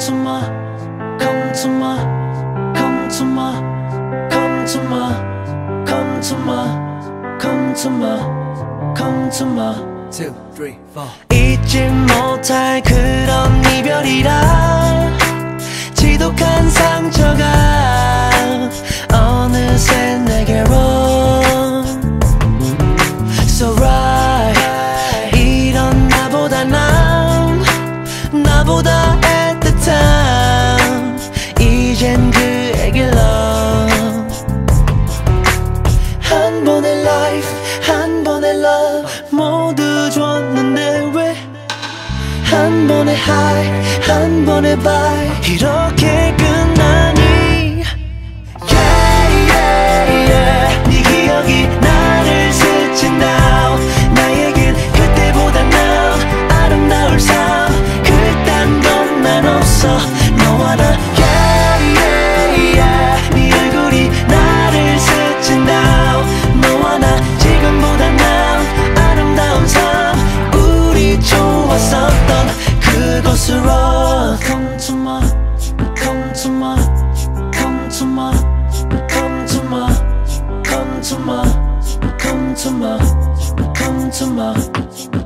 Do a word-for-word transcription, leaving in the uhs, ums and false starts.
to my, come to my, come to my, come to my, come to my, come to my, come to my. two, three, four. 잊지 못할 그런 이별이라 지독한 상처가 어느새 내게로. So right, 이런 나보다 난 나보다 애틋한 이젠 그에게 love. 한 번의 life, 한 번의 love 모두 줬는데 왜 한 번의 high, 한 번의 bye 이렇게 끝나니. Yeah, yeah, yeah. 네 기억이 나를 스친다. 나에겐 그때보다 now 아름다울 삶 그딴 것만 없어 너와 나. Yeah, yeah, yeah. 네 얼굴이 나를 스친다. 너와 나 지금보다 now 아름다운 삶 우리 좋았었던 그곳으로. Come to my, come to my, come to my, come to my, come to my, come to my, come to my.